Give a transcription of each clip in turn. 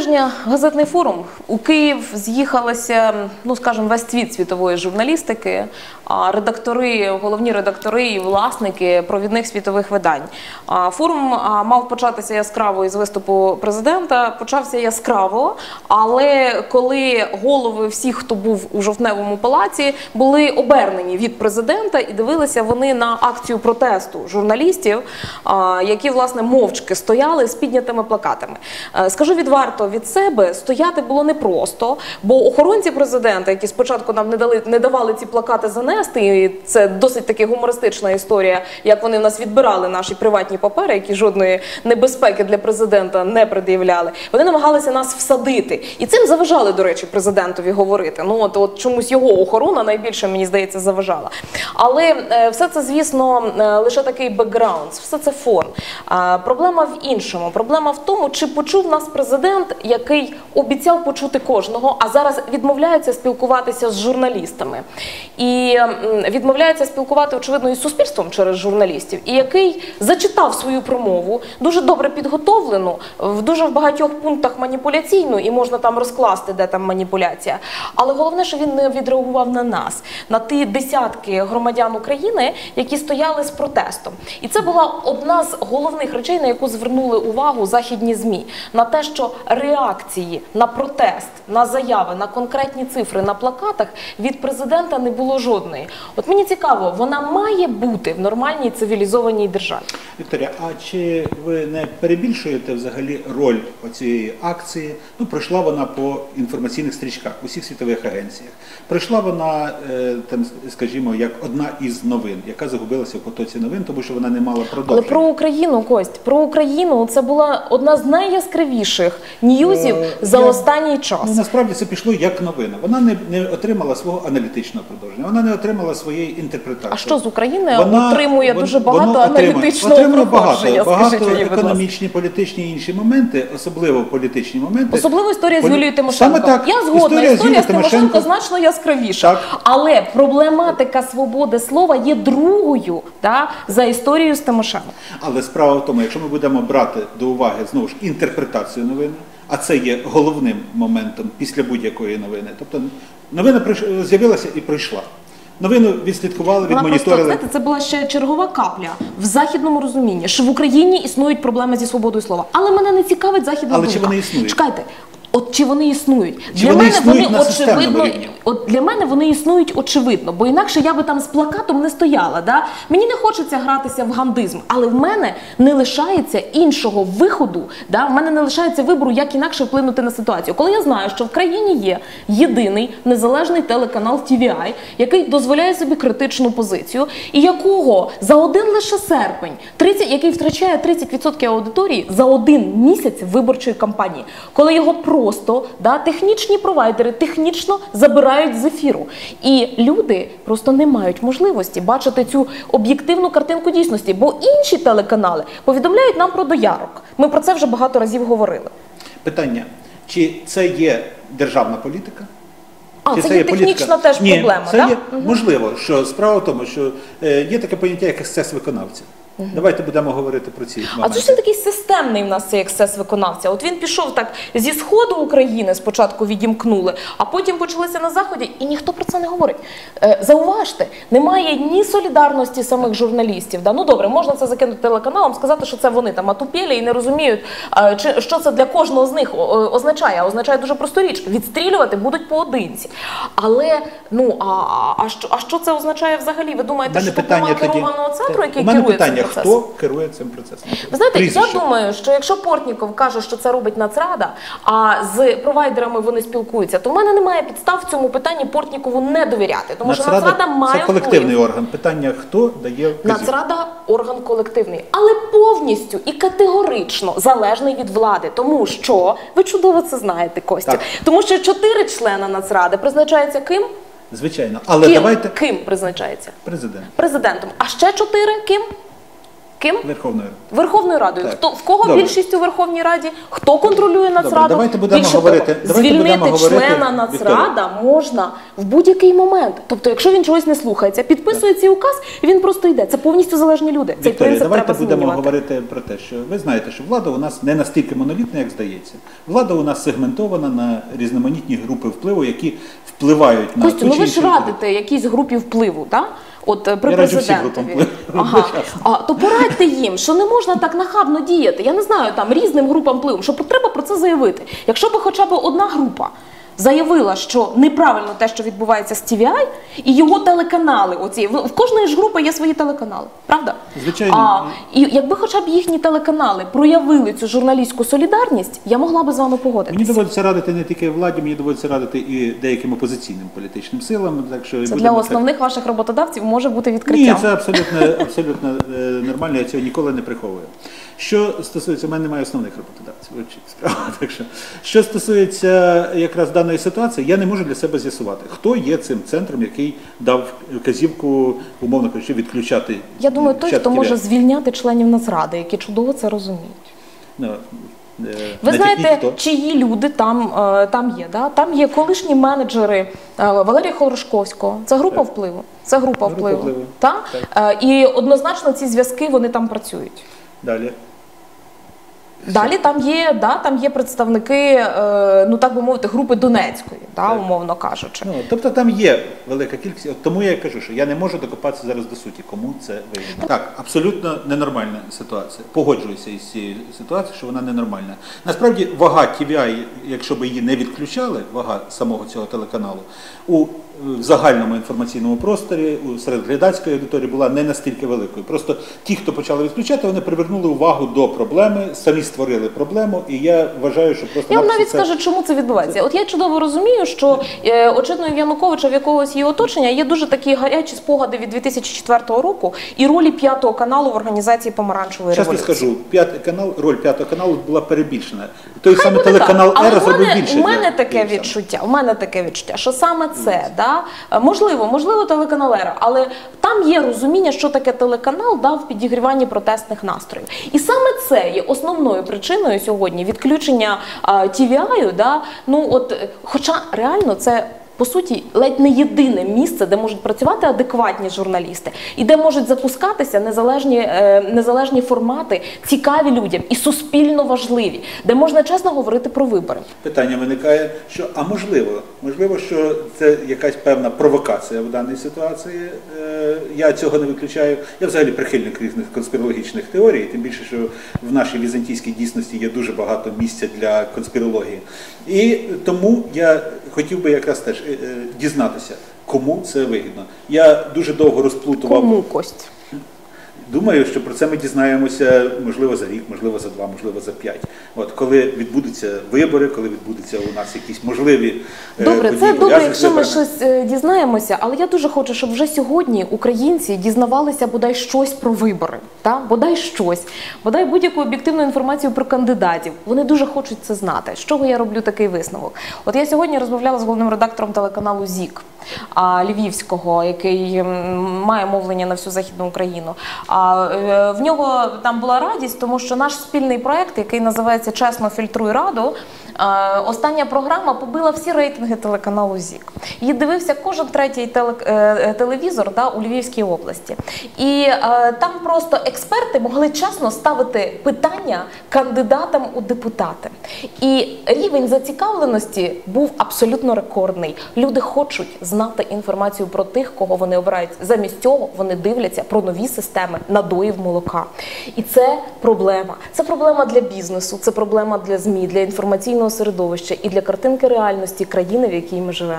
тижня газетний форум. У Київ з'їхалися, ну скажімо, весь світ світової журналістики, редактори, головні редактори і власники провідних світових видань. Форум мав початися яскраво із виступу президента, почався яскраво, але коли голови всіх, хто був у Жовтневому палаці, були обернені від президента і дивилися вони на акцію протесту журналістів, які, власне, мовчки стояли з піднятими плакатами. Скажу відверто від себе, стояти було непросто, бо охоронці президента, які спочатку нам не давали ці плакати занести, і це досить таки гумористична історія, як вони в нас відбирали наші приватні папери, які жодної небезпеки для президента не пред'являли, вони намагалися нас всадити. І цим заважали, до речі, президентові говорити. Ну, от чомусь його охорона найбільше, мені здається, заважала. Але все це, звісно, лише такий бекграунд, все це фон. Проблема в іншому. Проблема в тому, чи почув нас президент, який обіцяв почути кожного, а зараз відмовляється спілкуватися з журналістами. І відмовляється спілкувати, очевидно, із суспільством через журналістів. І який зачитав свою промову, дуже добре підготовлену, в дуже багатьох пунктах маніпуляційну, і можна там розкласти, де там маніпуляція. Але головне, що він не відреагував на нас, на ті десятки громадян України, які стояли з протестом. І це була одна з головних речей, на яку звернули увагу західні ЗМІ. На те, що реакції на протест, на заяви, на конкретні цифри на плакатах від президента не було жодної. От мені цікаво, вона має бути в нормальній цивілізованій державі? Вікторія, а чи ви не перебільшуєте взагалі роль цієї акції? Ну, пройшла вона по інформаційних стрічках, у всіх світових агенціях. Пройшла вона, там, скажімо, як одна із новин, яка загубилася в потоці новин, тому що вона не мала продовження. Але про Україну, Кость, про Україну це була одна з найяскравіших ньюзів за останній час. Ну, насправді це пішло як новина. Вона не отримала свого аналітичного продовження, вона не отримала своєї інтерпретації. А що з України отримує дуже багато аналітичного проходження? Багато економічні, політичні і інші моменти, особливо політичні моменти. Особливо історія з Юлією Тимошенко. Саме так. Я згодна, історія з Тимошенко значно яскравіша. Так. Але проблематика свободи слова є другою, да, за історією з Тимошенко. Але справа в тому, якщо ми будемо брати до уваги, знову ж, інтерпретацію новини, а це є головним моментом після будь-якої новини. Тобто новина з'явилася і пройшла. Новину відслідкували, відмоніторили. Знаєте, це була ще чергова капля в західному розумінні, що в Україні існують проблеми зі свободою слова. Але мене не цікавить західна думка. Але чи вони існують? Чекайте. От чи вони існують? Чи вони існують на системному рівні? От для мене вони існують очевидно, бо інакше я би там з плакатом не стояла. Да? Мені не хочеться гратися в гандизм, але в мене не лишається іншого виходу, да? В мене не лишається вибору, як інакше вплинути на ситуацію. Коли я знаю, що в країні є єдиний незалежний телеканал TVI, який дозволяє собі критичну позицію, і якого за один лише серпень, який втрачає 30% аудиторії за один місяць виборчої кампанії, коли його просто, да, технічні провайдери технічно забирають з ефіру. І люди просто не мають можливості бачити цю об'єктивну картинку дійсності, бо інші телеканали повідомляють нам про доярок. Ми про це вже багато разів говорили. Питання, чи це є державна політика? Це є технічна теж проблема, це так? Є, можливо, що справа в тому, що є таке поняття, як ексцес виконавця. Давайте будемо говорити про ці моменти. А це ж він такий системний в нас цей ексцес виконавця. От він пішов так зі сходу України, спочатку відімкнули, а потім почалися на заході, і ніхто про це не говорить. Зауважте, немає ні солідарності самих журналістів. Да? Ну добре, можна це закинути телеканалам, сказати, що це вони там атупєлі і не розуміють, що це для кожного з них означає. А означає дуже просту річ. Відстрілювати будуть поодинці. Але, ну, а що це означає взагалі? Ви думаєте, що тут немає керованого центру, який керує цим? Хто керує цим процесом? Ви знаєте, я думаю, що якщо Портніков каже, що це робить Нацрада, а з провайдерами вони спілкуються, то в мене немає підстав в цьому питанні Портнікову не довіряти. Тому що Нацрада має це колективний орган. Питання, хто дає вказівку? Нацрада – орган колективний, але повністю і категорично залежний від влади. Тому що, ви чудово це знаєте, Костя, тому що 4 члена Нацради призначаються ким? Звичайно. Але давайте... Ким призначається? Президентом. Президентом. А ще 4 ким? Ким? Верховною Радою. Верховною Радою. Так. В кого Добре. більшість у Верховній Раді? Хто контролює Нацраду? давайте будемо Більше говорити- того, давайте звільнити будемо говорити, члена Нацрада можна в будь-який момент. Тобто, якщо він чогось не слухається, підписує цей указ, і він просто йде. Це повністю залежні люди. Цей Вікторія, принцип давайте треба будемо змінювати. говорити про те, що ви знаєте, що влада у нас не настільки монолітна, як здається. Влада у нас сегментована на різноманітні групи впливу, які впливають на Костю, ту ну чи ви ж іншу радите якійсь групі впливу, так? От при Я раджу всім групам президентові. впливу. Ага. То порадьте їм, що не можна так нахабно діяти. Я не знаю, там різним групам впливу, що треба про це заявити. Якщо б хоча б одна група заявила, що неправильно те, що відбувається з TVI, і його телеканали, оці, в кожної ж групи є свої телеканали, правда? Звичайно. І якби хоча б їхні телеканали проявили цю журналістську солідарність, я могла би з вами Мені погодитися. доводиться радити не тільки владі, мені доводиться радити і деяким опозиційним політичним силам. Так що Це будемо для так- основних ваших роботодавців може бути Ні, відкриттям. це абсолютно нормально, я цього ніколи не приховую. Що стосується, у мене немає основних роботодавців, справа. Так що стосується якраз даної ситуації, я не можу для себе з'ясувати, хто є цим центром, який дав вказівку, умовно кажучи, відключати. Я думаю, той, чат хто може TVI. звільняти членів Нацради, які чудово це розуміють. Ну, Ви натякніть, знаєте, хто? чиї люди там є. Да? Там є колишні менеджери Валерія Хорошковського. Це група впливу. Це група впливу. впливу. Так? І однозначно ці зв'язки, вони там працюють. Далі. Далі там є представники, ну так би мовити, групи Донецької, Так. умовно кажучи. Ну, тобто там є велика кількість, от тому я і кажу, що я не можу докопатися зараз до суті, кому це вигідно. Так, абсолютно ненормальна ситуація. Погоджуюся із цією ситуацією, що вона ненормальна. Насправді вага TVI, якщо б її не відключали, вага самого цього телеканалу, в загальному інформаційному просторі, серед глядацької аудиторії була не настільки великою. Просто ті, хто почали відключати, вони привернули увагу до проблеми, самі створили проблему, і я вважаю, що просто... Я вам навіть скажу, чому це відбувається. От я чудово розумію, що очевидно в Януковича, в якогось її оточення, є дуже такі гарячі спогади від 2004 року і ролі П'ятого каналу в організації Помаранчевої Часто революції. скажу, роль П'ятого каналу була перебільшена. Той самий телеканал Але «Ера» зробив більше. у мене для таке тієї відчуття, що саме це, можливо, телеканал «Ера», але там є розуміння, що таке телеканал в підігріванні протестних настроїв. І саме це є основною причиною сьогодні відключення TVI, хоча реально це по суті, ледь не єдине місце, де можуть працювати адекватні журналісти і де можуть запускатися незалежні формати, цікаві людям і суспільно важливі, де можна чесно говорити про вибори. Питання виникає, що, можливо, що це якась певна провокація в даній ситуації. Я цього не виключаю. Я взагалі прихильник різних конспірологічних теорій, тим більше, що в нашій візантійській дійсності є дуже багато місця для конспірології. І тому я хотів би якраз теж дізнатися, кому це вигідно. Я дуже довго розплутував. Кому, Кость? Думаю, що про це ми дізнаємося, можливо, за рік, можливо, за 2, можливо, за 5. От, коли відбудуться вибори, коли відбудуться у нас якісь можливі Добре, події, це добре, пов'язані якщо з ми виборами. щось дізнаємося, але я дуже хочу, щоб вже сьогодні українці дізнавалися бодай щось про вибори, бодай щось, бодай будь-яку об'єктивну інформацію про кандидатів. Вони дуже хочуть це знати. З чого я роблю такий висновок? От я сьогодні розмовляла з головним редактором телеканалу ЗІК Львівського, який має мовлення на всю Західну Україну. В нього там була радість, тому що наш спільний проєкт, який називається «Чесно фільтруй Раду», остання програма побила всі рейтинги телеканалу ЗІК. Її дивився кожен третій телевізор у Львівській області. І там просто експерти могли чесно ставити питання кандидатам у депутати. І рівень зацікавленості був абсолютно рекордний. Люди хочуть знати інформацію про тих, кого вони обирають. Замість цього вони дивляться про нові системи надоїв молока. І це проблема. Це проблема для бізнесу, це проблема для ЗМІ, для інформаційного середовища і для картинки реальності країни, в якій ми живемо.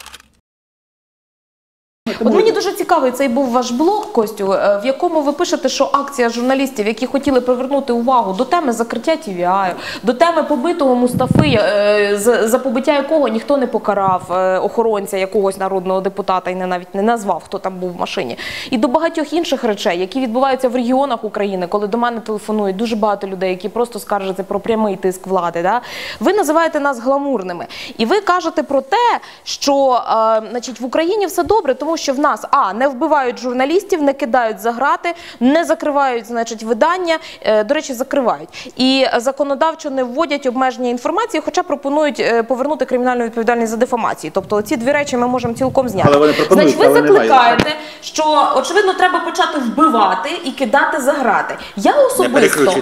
От мені дуже цікавий цей був ваш блог, Костю, в якому ви пишете, що акція журналістів, які хотіли привернути увагу до теми закриття TVI, до теми побитого Мустафи, за побиття якого ніхто не покарав, охоронця якогось народного депутата і навіть не назвав, хто там був в машині, і до багатьох інших речей, які відбуваються в регіонах України, коли до мене телефонують дуже багато людей, які просто скаржаться про прямий тиск влади. Ви називаєте нас гламурними. І ви кажете про те, що в Україні все добре, тому що що в нас не вбивають журналістів, не кидають за грати, не закривають, значить, видання, до речі, закривають. І законодавчо не вводять обмеження інформації, хоча пропонують повернути кримінальну відповідальність за дефамацію. Тобто ці дві речі ми можемо цілком зняти. Але вони пропонують, значить, ви закликаєте, що, очевидно, треба почати вбивати і кидати за грати. Я особисто,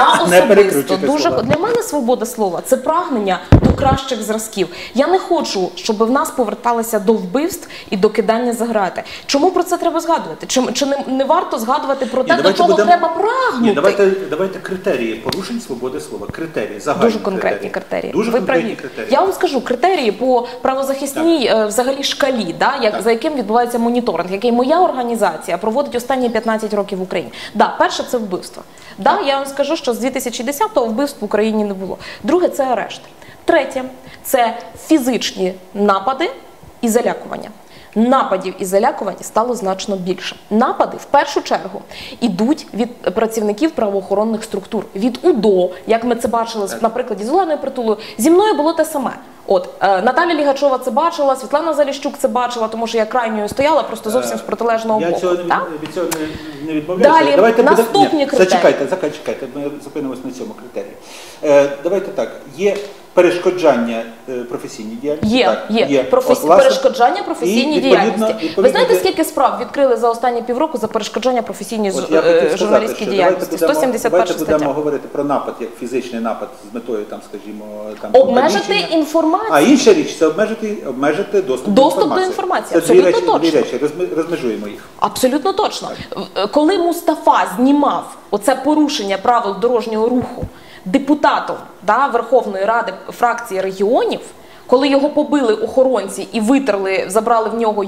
дуже, для мене свобода слова – це прагнення до кращих зразків. Я не хочу, щоб в нас поверталися до вбивств і до кидання за грати. Чому про це треба згадувати? Чи не варто згадувати про те, до чого треба прагнути? Давайте критерії порушень свободи слова. Критерії, загальні дуже конкретні критерії. Дуже ви конкретні праві. критерії. Я вам скажу, критерії по правозахисній взагалі шкалі, за яким відбувається моніторинг, який моя організація проводить останні 15 років в Україні. Перше – це вбивство. Я вам скажу, що з 2010-го вбивств в Україні не було. Друге – це арешти. Третє – це фізичні напади і залякування. Нападів і залякувань стало значно більше. Напади, в першу чергу, ідуть від працівників правоохоронних структур. Від УДО, як ми це бачили, на прикладі з Оленою Притулою. Зі мною було те саме. Наталя Лігачова це бачила, Світлана Заліщук це бачила, тому що я крайньою стояла, просто зовсім з протилежного боку. Я від цього не відмовляюся. Далі, наступні критерії. Зачекайте, ми зупинимося на цьому критерії. Давайте так, є перешкоджання професійній діяльності? Є. Перешкоджання професійній діяльності. Ви знаєте, скільки справ відкрили за останні півроку за перешкоджання професійній журналістській діяльності? 171 стаття. Давайте будемо говорити про напад, як фізичний напад з метою, скажімо, обмежити інформацію. А інша річ – це обмежити доступ до інформації. Це дві речі, розмежуємо їх. Абсолютно точно. Коли Мустафа знімав оце порушення правил дорожнього руху депутатом Верховної Ради фракції регіонів, коли його побили охоронці і витерли, забрали в нього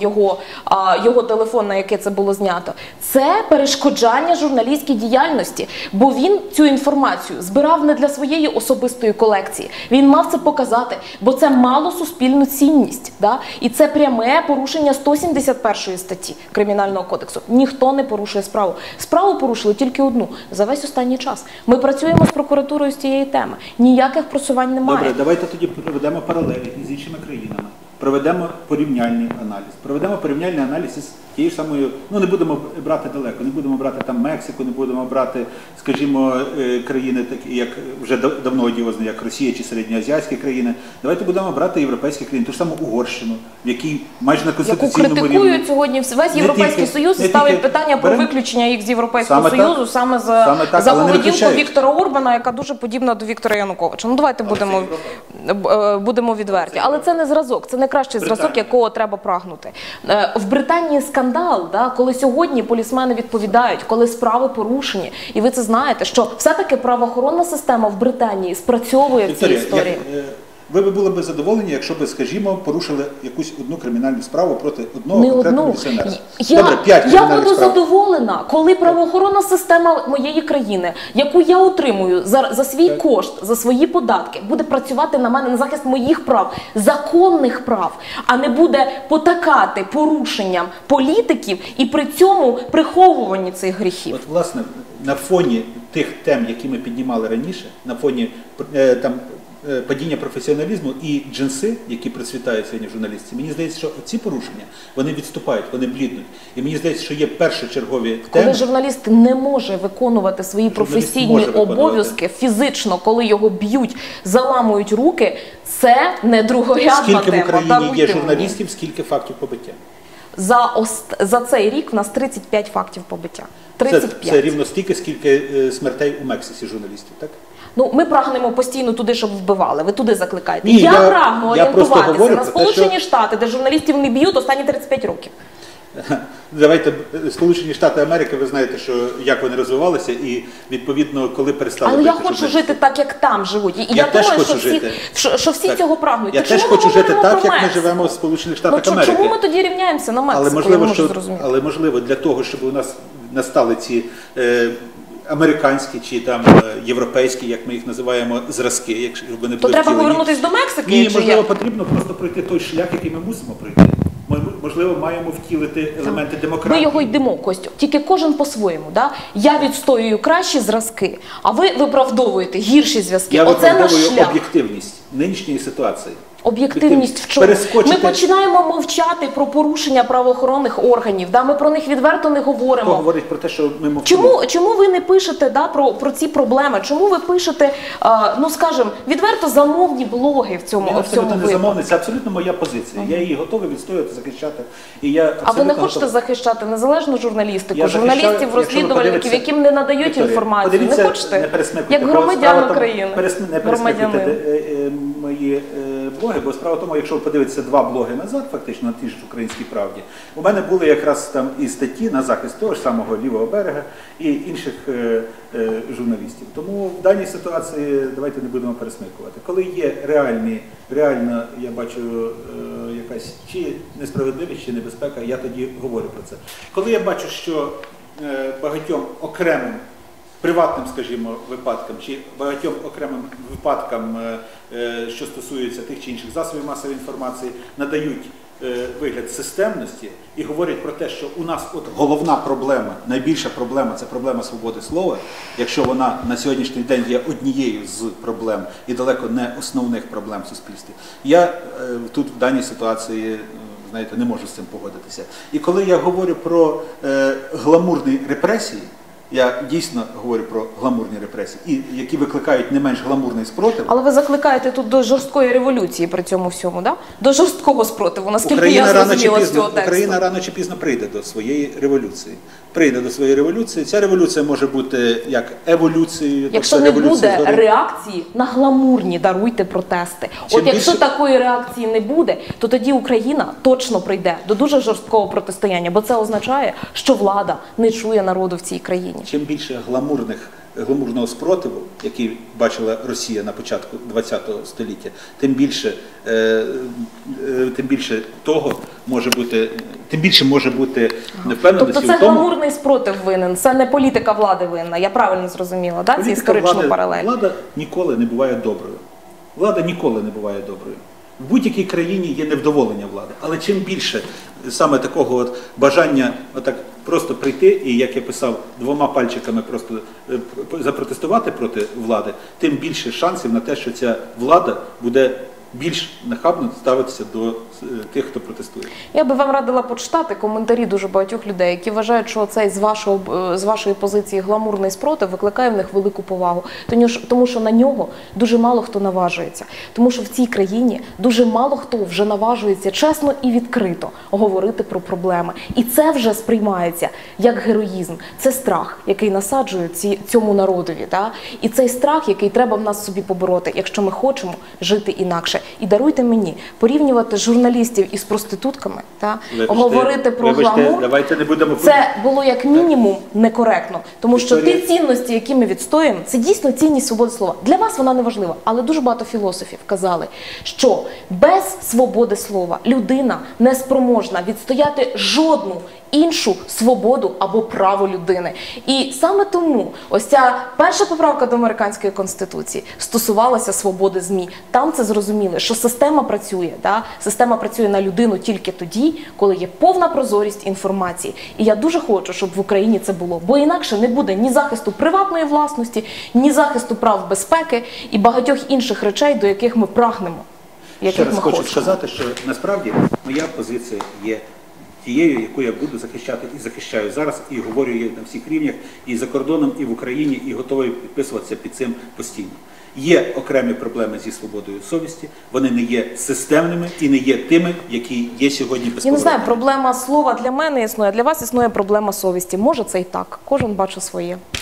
його телефон, на яке це було знято, це перешкоджання журналістській діяльності, бо він цю інформацію збирав не для своєї особистої колекції. Він мав це показати, бо це мало суспільну цінність. І це пряме порушення 171 статті Кримінального кодексу. Ніхто не порушує справу. Справу порушили тільки одну за весь останній час. Ми працюємо з прокуратурою з цієї теми. Ніяких просувань немає. Добре, давайте тоді проведемо паралелі з іншими країнами. Проведемо порівняльний аналіз. Проведемо порівняльний аналіз із тією ж самою, не будемо брати далеко, не будемо брати там Мексику, не будемо брати, скажімо, країни, такі як вже давно одіозні, як Росія чи середньоазіатські країни. Давайте будемо брати європейські країни, ту ж саму Угорщину, в якій майже на конституційному рівні. Яку критикують сьогодні весь Європейський Союз і ставить питання про виключення їх з Європейського Союзу саме за поведінку Віктора Орбана, яка дуже подібна до Віктора Януковича. Давайте будемо відверті. Але це не зразок, це не кращий зразок, якого треба прагнути. В Британії скандал, коли сьогодні полісмени відповідають, коли справи порушені. І ви це знаєте, що все-таки правоохоронна система в Британії спрацьовує в цій історії. Ви були б задоволені, якщо б, скажімо, порушили якусь одну кримінальну справу проти одного конкретного міліціонера? Я буду задоволена, коли правоохоронна система моєї країни, яку я отримую за свій кошт, за свої податки, буде працювати на мене на захист моїх прав, законних прав, а не буде потакати порушенням політиків і при цьому приховуванні цих гріхів. От, власне, на фоні тих тем, які ми піднімали раніше, на фоні падіння професіоналізму і джинси, які процвітають сьогодні в журналістці, мені здається, що ці порушення, вони відступають, вони бліднуть. І мені здається, що є першочергові теми. Коли журналіст не може виконувати свої професійні обов'язки фізично, коли його б'ють, заламують руки, це не другорядна тема. Скільки в Україні є журналістів, скільки фактів побиття? За цей рік в нас 35 фактів побиття. 35. Це рівно стільки, скільки смертей у Мексиці журналістів, так? Ми прагнемо постійно туди, щоб вбивали. Ви туди закликаєте. Я прагну орієнтуватися на Сполучені Штати, де журналістів не б'ють останні 35 років. Давайте, Сполучені Штати Америки, ви знаєте, як вони розвивалися, і відповідно, коли перестали бити журналістів. Але я хочу жити так, як там живуть. І я думаю, що всі цього прагнуть. Я теж хочу жити так, як ми живемо в Сполучених Штатах Америки. Чому ми тоді рівняємося на Мексику? Але можливо, для того, щоб у нас настали ці американські чи європейські, як ми їх називаємо, зразки, якщо вони будуть втілені. То треба повернутися до Мексики? Ні, можливо, потрібно просто пройти той шлях, який ми мусимо пройти. Ми, можливо, маємо втілити елементи демократії. Ми його йдемо, Костю, тільки кожен по-своєму. Я відстоюю кращі зразки, а ви виправдовуєте гірші зв'язки. Я виправдовую об'єктивність нинішньої ситуації. Об'єктивність в чому? Перескочити. Ми починаємо мовчати про порушення правоохоронних органів, да? Ми про них відверто не говоримо. Хто говорить про те, що ми мовчимо? Чому ви не пишете, да, про ці проблеми? Чому ви пишете, ну скажімо, відверто замовні блоги в цьому Я абсолютно не випадку? замовний, це абсолютно моя позиція. Я її готовий відстоювати, захищати. І я А ви не хочете готовий. захищати незалежну журналістику, Я захищаю, журналістів, якщо ви розслідувальників, подивитеся- яким не надають Вікторія, інформацію? подивіться, Не хочете? не пересмикуйте, Як бо справа громадян тому- України. Не пересмикуйте Громадянин. мої блоги, бо справа в тому, якщо ви подивитеся 2 блоги назад, фактично на тій ж «Українській правді», у мене були якраз там і статті на захист того ж самого лівого берега і інших журналістів. Тому в даній ситуації давайте не будемо пересмикувати. Коли є реально, я бачу, якась чи несправедливість, чи небезпека, я тоді говорю про це. Коли я бачу, що багатьом окремим приватним, скажімо, випадкам, чи багатьом окремим випадкам, що стосуються тих чи інших засобів масової інформації, надають вигляд системності і говорять про те, що у нас от головна проблема, найбільша проблема – це проблема свободи слова, якщо вона на сьогоднішній день є однією з проблем і далеко не основних проблем в суспільстві. Я тут в даній ситуації, знаєте, не можу з цим погодитися. І коли я говорю про гламурні репресії, я дійсно говорю про гламурні репресії, і які викликають не менш гламурний спротив. Але ви закликаєте тут до жорсткої революції при цьому всьому, да? До жорсткого спротиву, наскільки я зрозуміла з цього тексту. Україна рано чи пізно прийде до своєї революції. Прийде до своєї революції. Ця революція може бути як еволюцією. Якщо не буде реакції на гламурні, даруйте, протести. От якщо такої реакції не буде, то тоді Україна точно прийде до дуже жорсткого протистояння, бо це означає, що влада не чує народу в цій країні. Чим більше гламурного спротиву, який бачила Росія на початку ХХ століття, тим більше того може бути, тим більше може бути невпевненості Тобто це в тому. гламурний спротив винен, це не політика влади винна. Я правильно зрозуміла, да? Ці історичну паралель. Влада ніколи не буває доброю. Влада ніколи не буває доброю. В будь-якій країні є невдоволення влади, але чим більше саме такого от бажання отак просто прийти і, як я писав, 2 пальчиками просто запротестувати проти влади, тим більше шансів на те, що ця влада буде більш нахабно ставитися до тих, хто протестує. Я би вам радила почитати коментарі дуже багатьох людей, які вважають, що цей з вашої позиції гламурний спротив викликає в них велику повагу. Тому що на нього дуже мало хто наважується. Тому що в цій країні дуже мало хто вже наважується чесно і відкрито говорити про проблеми. І це вже сприймається як героїзм. Це страх, який насаджують цьому народові. Да? І цей страх, який треба в нас собі побороти, якщо ми хочемо жити інакше. І даруйте мені, порівнювати журналістів із проститутками, та, говорити про гламур, давайте не будемо... це було як мінімум некоректно. Тому що ті цінності, які ми відстоюємо, це дійсно цінність свободи слова. Для вас вона не важлива, але дуже багато філософів казали, що без свободи слова людина не спроможна відстояти жодну іншу свободу або право людини. І саме тому ось ця перша поправка до американської конституції стосувалася свободи ЗМІ. Там це зрозуміли, що система працює, да? Система працює на людину тільки тоді, коли є повна прозорість інформації. І я дуже хочу, щоб в Україні це було, бо інакше не буде ні захисту приватної власності, ні захисту прав безпеки і багатьох інших речей, до яких ми прагнемо. Ще раз хочу сказати, що насправді моя позиція є тією, яку я буду захищати і захищаю зараз, і говорю її на всіх рівнях, і за кордоном, і в Україні, і готовий підписуватися під цим постійно. Є окремі проблеми зі свободою совісті, вони не є системними і не є тими, які є сьогодні безповоротними. Я не знаю, проблема слова для мене існує, для вас існує проблема совісті. Може це і так, кожен бачить своє.